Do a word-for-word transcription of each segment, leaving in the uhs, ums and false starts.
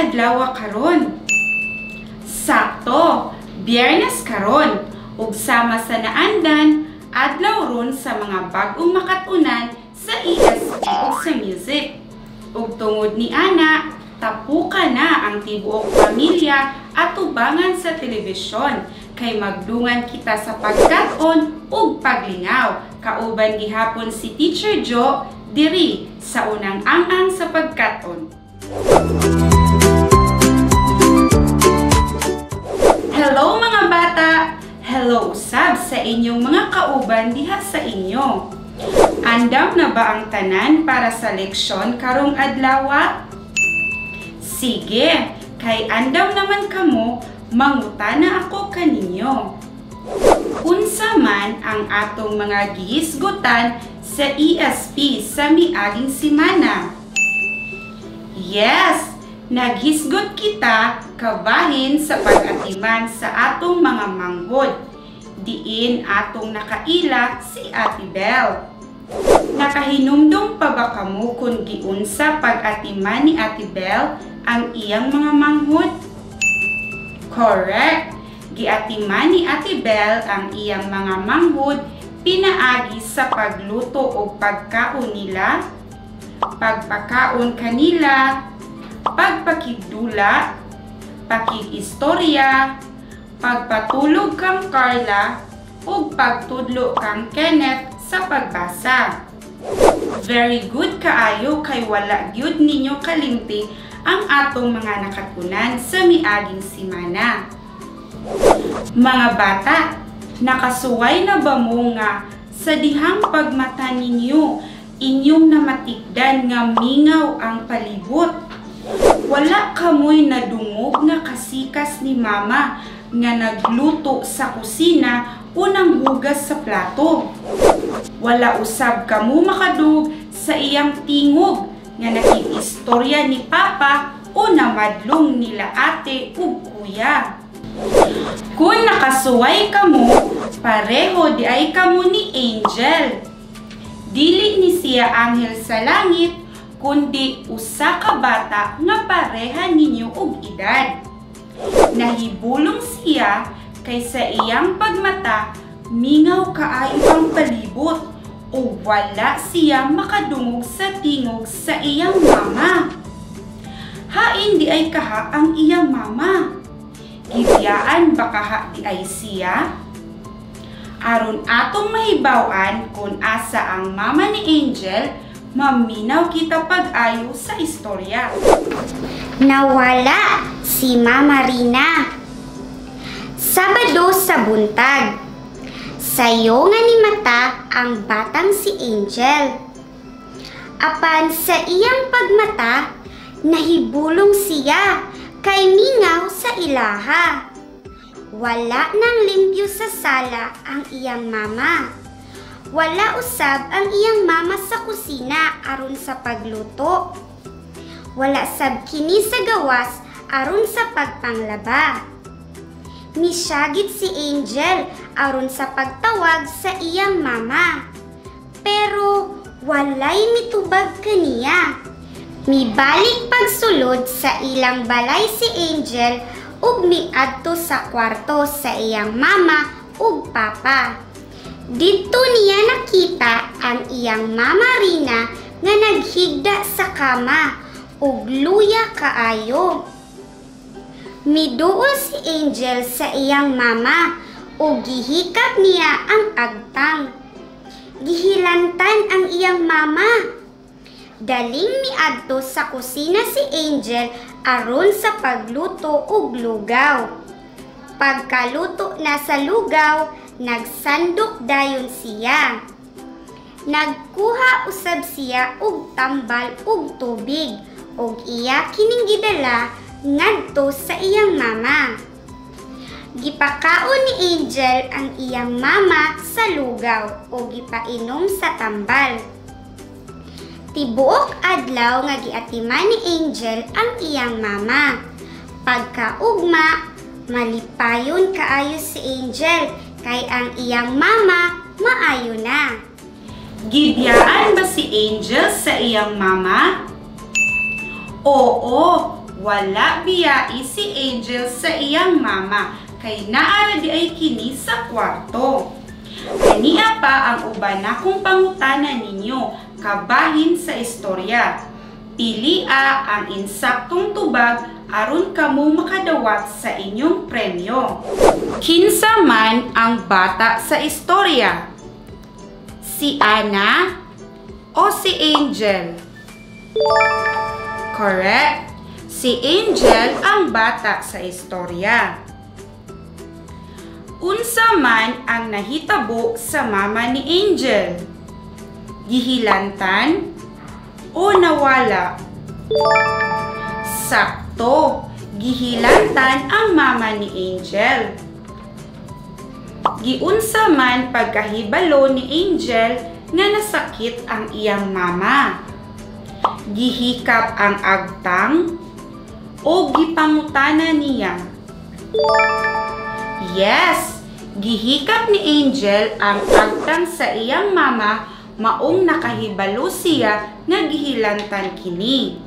adlaw karon? Sakto, Biyernes karon ug sama sa naandan adlaw ron sa mga bag-ong makatunan sa E S P ug sa music. Ug tungod ni ana, tapuka na ang tibuok pamilya at tubangan sa telebisyon kay magdungan kita sa pagkat-on ug paglingaw. Kauban gihapon si Teacher Jo diri sa unang ang-ang sa pagkat-on. Hello mga bata! Hello usab sa inyong mga kauban diha sa inyo. Andam na ba ang tanan para sa leksyon karong adlaw? Sige, kay andam naman kamo, mangutana ako kaninyo. Unsa man ang atong mga gihisgutan sa E S P sa miaging semana? Yes, naghisgot kita kabahin sa pag-atiman sa atong mga manghod. Diin atong nakaila si Ate Belle. Nakahinumdum pa ba kamo kung giunsa pag-atiman ni Ate Belle ang iyang mga manghod? Correct! Giatiman ni Ate Belle ang iyang mga manghod pinaagi sa pagluto o pagkaon nila, pagpakaon kanila, pagpakigdula, pakig-istorya, pagpatulog kang Carla, ug pagtudlo kang Kenneth sa pagbasa. Very good kaayo kay wala gyud ninyo kalimti ang atong mga nakatunan sa miaging semana. Mga bata, nakasuway na ba mo nga sa dihang pagmata ninyo inyong namatikdan nga mingaw ang palibot? Wala kamoy nadungog nga kasikas ni mama nga nagluto sa kusina unang hugas sa plato. Wala usab kamo makadug sa iyang tingog nga nakig-istorya ni papa o namadlong nila ate ug kuya. Kung nakasuway kamo, pareho di ay kamo ni Angel. Dili ni siya anghel sa langit, kundi usa ka bata nga pareha ninyo og edad. Nahibulong siya kay sa iyang pagmata, mingaw kaayo ang palibot o wala siya makadungog sa tingog sa iyang mama. Hain di ay kaha ang iyang mama. Gibiyaan ba kaha di ay siya? Aron atong mahibaw-an kung asa ang mama ni Angel, maminaw kita pag-ayo sa istorya. Nawala si Mama Rina. Sabado sa buntag, sayo nga ni mata ang batang si Angel. Apan sa iyang pagmata, nahibulong siya kay mingaw sa ilaha. Wala nang limpyo sa sala ang iyang mama. Wala usab ang iyang mama sa kusina aron sa pagluto. Wala sab kini sa gawas aron sa pagpanglaba. Misyagit si Angel aron sa pagtawag sa iyang mama. Pero walay mitubag kaniya. Mibalik pagsulod sa ilang balay si Angel ug miadto sa kwarto sa iyang mama ug papa. Didto niya nakita ang iyang mama Rina nga naghigda sa kama ug luya kaayo. Miduol si Angel sa iyang mama ug gihikap niya ang agtang. Gihilantan ang iyang mama. Daling miadto sa kusina si Angel aron sa pagluto ug lugaw. Pagkaluto na sa lugaw, nagsandok dayon siya. Nagkuha usab siya og tambal ug tubig ug iya kining gidala ngadto sa iyang mama. Gipakaon ni Angel ang iyang mama sa lugaw ug gipainom sa tambal. Tibuok adlaw nga giatiman ni Angel ang iyang mama. Pagkaugma, malipayon kaayo si Angel kay ang iyang mama maayo na. Gibiyaan ba si Angel sa iyang mama? Oo, wala biyai si Angel sa iyang mama kay naa di ay kini sa kwarto. Ania pa ang uban akong pangutanan ninyo kabahin sa istorya. Pilia ang insaktong tubag aron kamo makadawat sa inyong premyo. Kinsa man ang bata sa istorya? Si Anna o si Angel? Correct. Si Angel ang bata sa istorya. Unsa man ang nahitabo sa mama ni Angel? Gihilantan o nawala? Sakto, gihilantan ang mama ni Angel. Giunsa man pagkahibalo ni Angel nga nasakit ang iyang mama? Gihikap ang agtang o gipangutana niya? Yes, gihikap ni Angel ang agtang sa iyang mama maong nakahibalo siya nga gihilantan kini.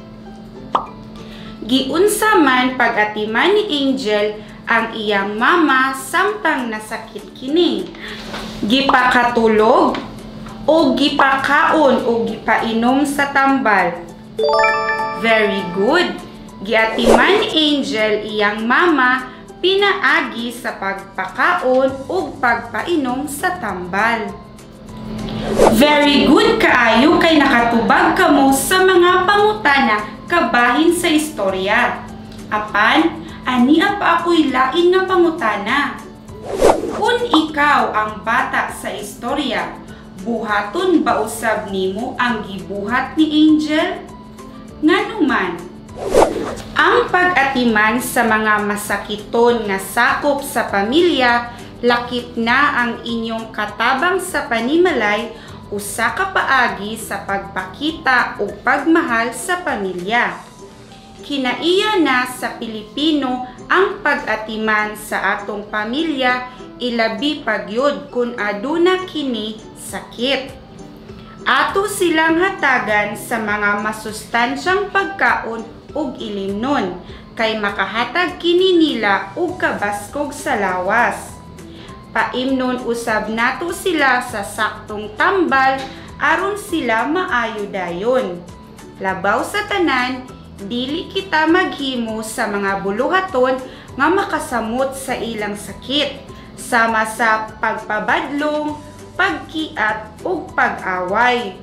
Giunsa man pag-atiman ni Angel ang iyang mama samtang nasakit kini? Gipakatulog o gipakaon o gipainom sa tambal? Very good. Giatiman ni Angel iyang mama pinaagi sa pagpakaon o pagpainom sa tambal. Very good kaayo kay nakatubag kamo sa mga pangutana kabahin sa istorya. Apan, ania pa ako'y lain nga pangutana. Kung ikaw ang bata sa istorya, buhaton ba usab nimo ang gibuhat ni Angel? Nganuman, ang pag-atiman sa mga masakiton nga sakop sa pamilya, lakip na ang inyong katabang sa panimalay, usa ka paagi sa pagpakita o pagmahal sa pamilya. Kinaiya na sa Pilipino ang pag-atiman sa atong pamilya, ilabi pagyud kung aduna kini sakit. Ato silang hatagan sa mga masustansyang pagkaon ug ilimnon, kay makahatag kini nila og kabaskog sa lawas. Paimnon usab nato sila sa saktong tambal aron sila maayo dayon. Labaw sa tanan, dili kita maghimo sa mga buluhaton nga makasamot sa ilang sakit, sama sa pagpabadlong, pagkiat ug pag-away.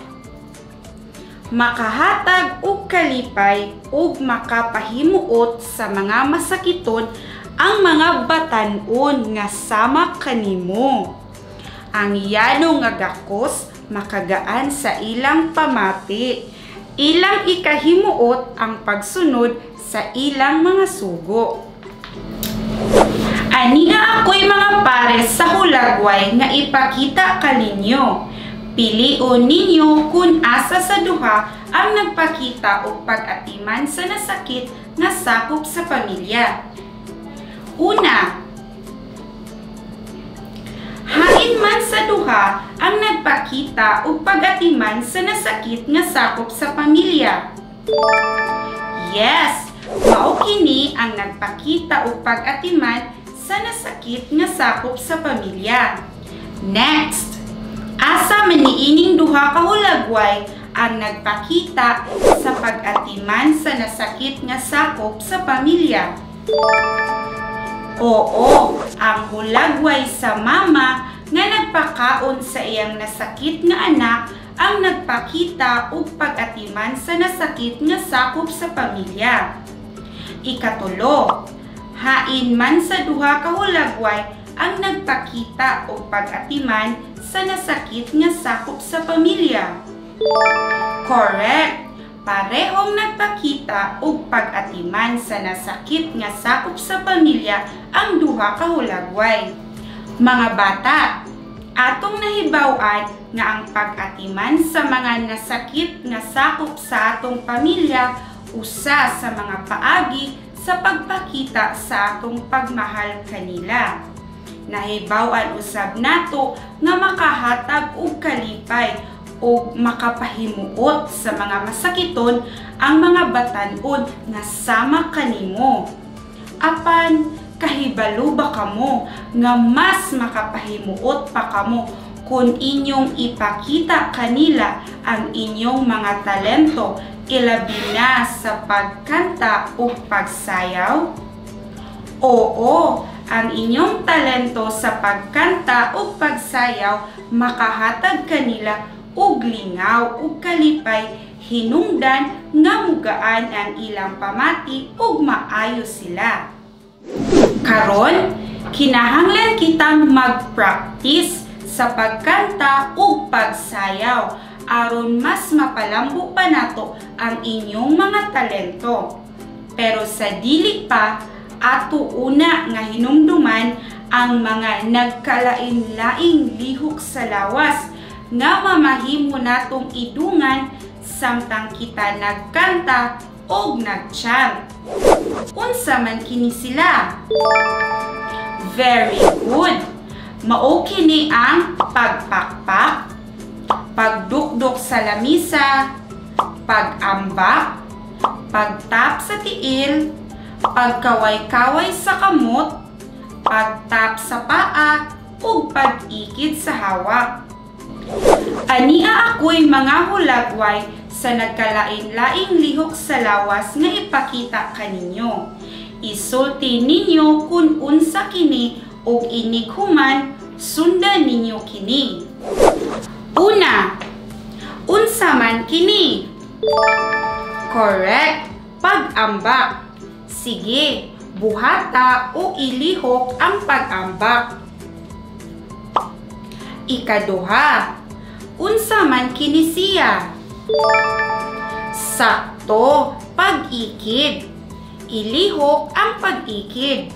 Makahatag og kalipay ug makapahimuot sa mga masakiton ang mga batan-on nga sama kanimo. Ang yano nga gakos makagaan sa ilang pamati. Ilang ikahimuot ang pagsunod sa ilang mga sugo. Ani nga ako'y mga pares sa hulagway nga ipakita kaninyo. Pilion ninyo kung asa sa duha ang nagpakita o pag-atiman sa nasakit nga sakop sa pamilya. Una, hain man sa duha ang nagpakita o pag-atiman sa nasakit nga sakop sa pamilya. Yes, mao kini ang nagpakita o pag-atiman sa nasakit nga sakop sa pamilya. Next, asa man niining duha ka hulagway ang nagpakita sa pag-atiman sa nasakit nga sakop sa pamilya. Oo, ang hulagway sa mama nga nagpakaon sa iyang nasakit nga anak ang nagpakita og pag-atiman sa nasakit nga sakop sa pamilya. Ikatulo, hain man sa duha ka hulagway ang nagpakita og pag-atiman sa nasakit nga sakop sa pamilya. Correct! Parehong nagpakita og pag-atiman sa nasakit nga sakop sa pamilya ang duha ka hulagway. Mga bata, atong nahibaw-an nga ang pag-atiman sa mga nasakit nga sakop sa atong pamilya usa sa mga paagi sa pagpakita sa atong pagmahal kanila. Nahibaw-an usab nato nga makahatag og kalipay o makapahimuot sa mga masakiton ang mga batan-od nga sama kanimo. Apan kahibalo ba kamo nga mas makapahimuot pa kamo kung inyong ipakita kanila ang inyong mga talento, ilabi na sa pagkanta o pagsayaw? Oo, ang inyong talento sa pagkanta o pagsayaw makahatag kanila og lingaw ug kalipay, hinungdan nga mugaan ang ilang pamati ug maayo sila. Karon, kinahanglan kitang mag-practice sa pagkanta ug pagsayaw aron mas mapalambo pa nato ang inyong mga talento. Pero sa dili pa, ato una nga hinumduman ang mga nagkalain-laing lihok sa lawas nga mamahimo natong idungan samtang kita nagkanta o nagchant. Unsa man kini sila? Very good! Mao kini ang pagpakpak, pagdukdok sa lamisa, pagambak, pagtap sa tiil, pagkaway-kaway sa kamot, pagtap sa paa, ug pag-ikid sa hawak. Ania ako'y mga hulagway sa nagkalain-laing lihok sa lawas nga ipakita kaninyo. Isulti ninyo kung unsa kini ug inig human sundan ninyo kini. Una, unsa man kini? Correct, pag-ambak. Sige, buhata o ilihok ang pag-ambak. Ikaduha, unsa man kini siya? Sakto, pag-ikid. Ilihok ang pag-ikid.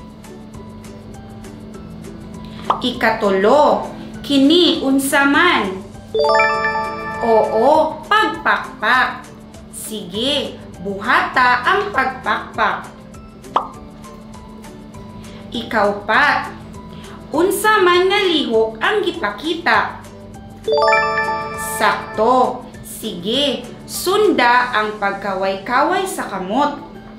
Ikatulo, kini unsa man? Oo, pagpakpak. Sige, buhata ang pagpakpak. Ikaupat, unsa man nga lihok ang gipakita? Sakto. Sige, sunda ang pagkaway-kaway sa kamot.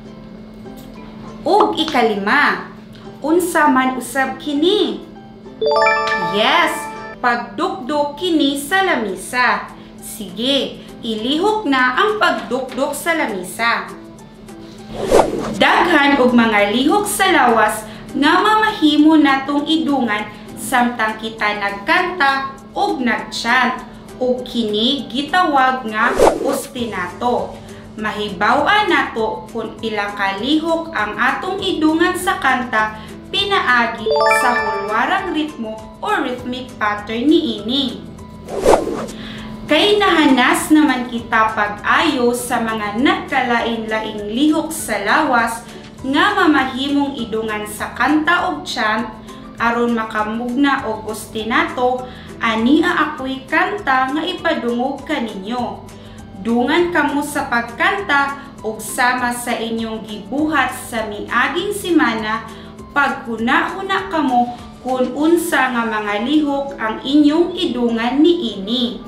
Ug ikalima, unsa man usab kini? Yes, pagdukdok kini sa lamisa. Sige, ilihok na ang pagdukdok sa lamisa. Daghan og mga lihok sa lawas nga mamahimo natong idungan samtang kita nagkanta ug nagchant, ug kini gitawag nga ostinato. Mahibaw-an nato kung pila ka lihok ang atong idungan sa kanta pinaagi sa hulwarang ritmo o rhythmic pattern niini. Kay nahanas naman kita pag-ayo sa mga nagkalain-laing lihok sa lawas nga mamahimong idungan sa kanta ug chant aron makamugna og ostinato. Ania ako'y kanta nga ipadungog kaninyo. Dungan kamo sa pagkanta ug sama sa inyong gibuhat sa miaging semana, paghuna-huna kamo kung unsa nga mga lihok ang inyong idungan niini.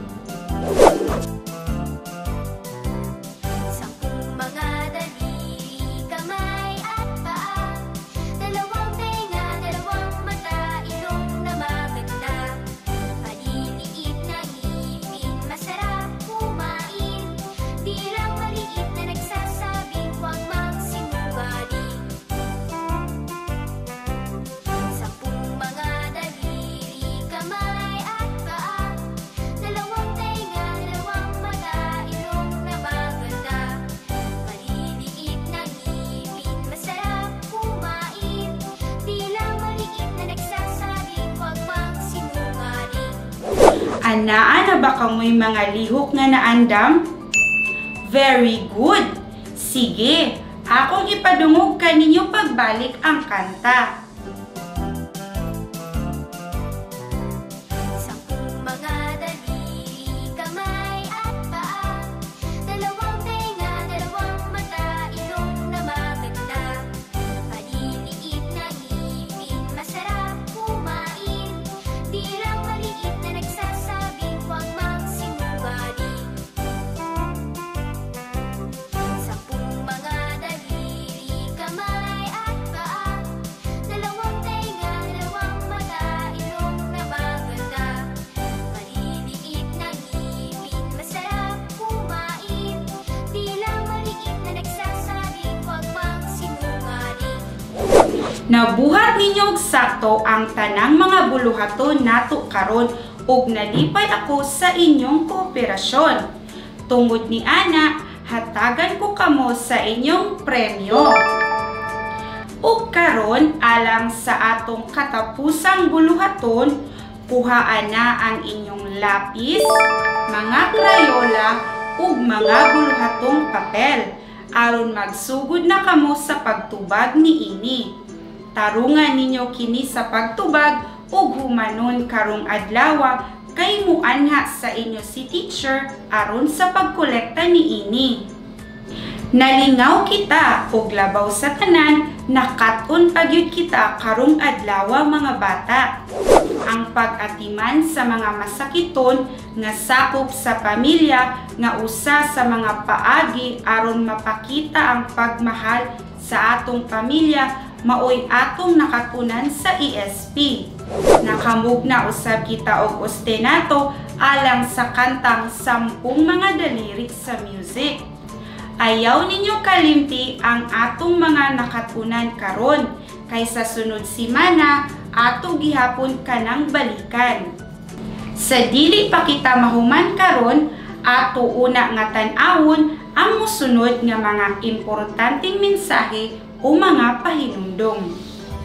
Anaa na ba kamoy mga lihok nga naandam? Very good! Sige, akong ipadungog kaninyo pagbalik ang kanta. Nabuhat ninyo og sakto ang tanang mga buluhaton nato karon ug nalipay ako sa inyong kooperasyon. Tungod ni ana, hatagan ko kamo sa inyong premyo. Ug karon alang sa atong katapusang buluhaton, kuhaan na ang inyong lapis, mga krayola ug mga buluhatong papel aron magsugod na kamo sa pagtubag niini. Tarungan ninyo kini sa pagtubag ug humanon karong adlaw kay muanha sa inyo si teacher aron sa pagkolekta niini. Nalingaw kita ug labaw sa tanan, nakat-on pagyud kita karong adlaw mga bata. Ang pag-atiman sa mga masakiton nga sakop sa pamilya nga usa sa mga paagi aron mapakita ang pagmahal sa atong pamilya maoy atong nakatunan sa E S P. Nakamugna usab kita og ostinato alang sa kantang Sampung Mga Daliri sa Music. Ayaw ninyo kalimti ang atong mga nakatunan karon kay sa sunod simana ato gihapon kanang balikan. Sa dili pa kita mahuman karon, ato una nga tan-awon ang mosunod nga mga importanteng mensahe o mga pahinumdom.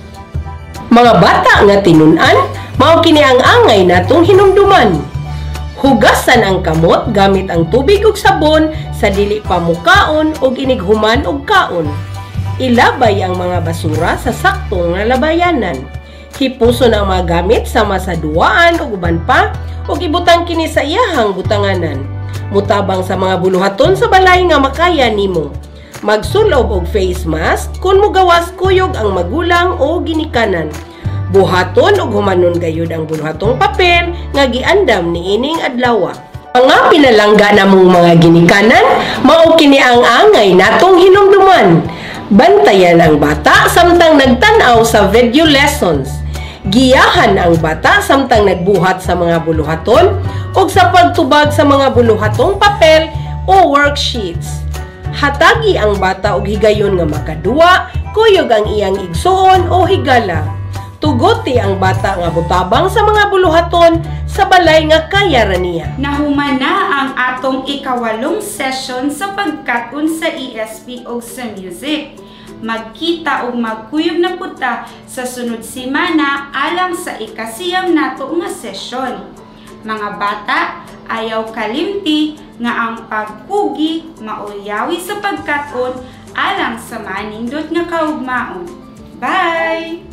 Mga bata nga tinun-an, mao kini ang angay natong hinumduman. Hugasan ang kamot gamit ang tubig ug sabon sa dili pa mukaon ug inighuman og kaon. Ilabay ang mga basura sa saktong nga labayanan. Hipuson ang mga gamit sama sa duwaan ug uban pa ug ibutang kini sa iyahang butanganan. Mutabang sa mga buluhaton sa balay nga makaya nimo. Magsulob og face mask kung mugawas kuyog ang magulang o ginikanan. Buhaton ug humanon gayud ang buluhatong papel nga giandam niining adlaw. Mga pinalangga namong mga ginikanan, mao kini ang angay natong hinumduman. Bantayan ang bata samtang nagtan-aw sa video lessons. Giyahan ang bata samtang nagbuhat sa mga buluhaton ug sa pagtubag sa mga buluhatong papel o worksheets. Hatagi ang bata og higayon nga makaduwa, kuyog ang iyang igsuon o higala. Tugoti ang bata nga butabang sa mga buluhaton sa balay nga kaya ra niya. Nahuman na ang atong ikawalong session sa pagkat-on sa E S P o sa music. Magkita og magkuyog na puta sa sunod simana alang sa ikasiyam nato nga session. Mga bata, ayaw kalimti nga ang pagkugi mauyawi sa pagkat-on alang sa manindot nga kaugmaon. Bye!